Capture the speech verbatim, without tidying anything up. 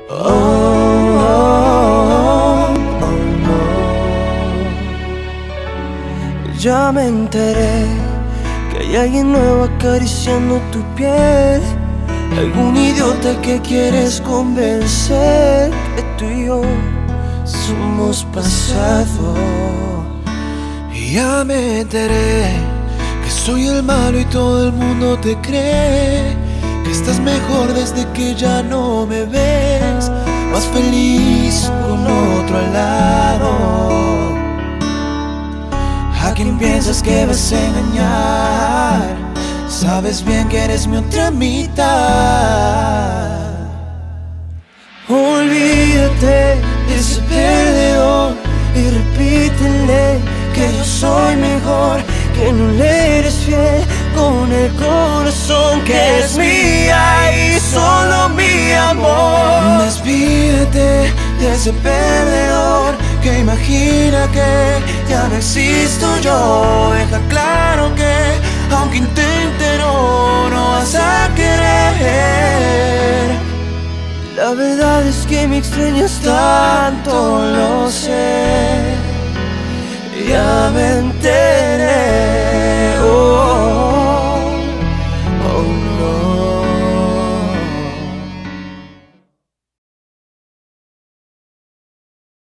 Oh, oh, oh, no. Ya me enteré que hay alguien nuevo acariciando tu piel. Algún idiota que quieres convencer que tú y yo somos pasado. Y ya me enteré que soy el malo y todo el mundo te cree que estás mejor desde que ya no me ves, más feliz con otro al lado. ¿A quién piensas que vas a engañar? Sabes bien que eres mi otra mitad. Olvídate de ese perdedor y repítele que yo soy mejor, que no le eres fiel con el corazón, que es mía y solo mi amor. Despídete de ese perdedor que imagina que ya no existo yo. Deja claro que aunque intente no, no vas a querer. La verdad es que me extrañas tanto, lo sé. Ya me enteré.